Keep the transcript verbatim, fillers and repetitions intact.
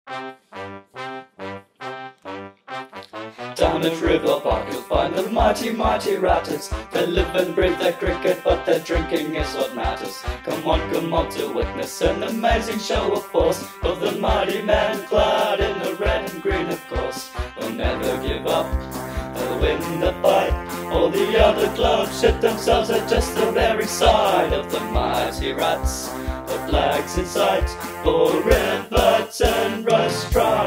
Down at Rivo Park you'll find the mighty, mighty ratters. They live and breathe their cricket, but their drinking is what matters. Come on, come on to witness an amazing show of force of the mighty men clad in the red and green, of course. They'll never give up, they'll win the fight. All the other clowns shit themselves at just the very sight of the mighty rats. The flags in sight for Riverton Rostrata.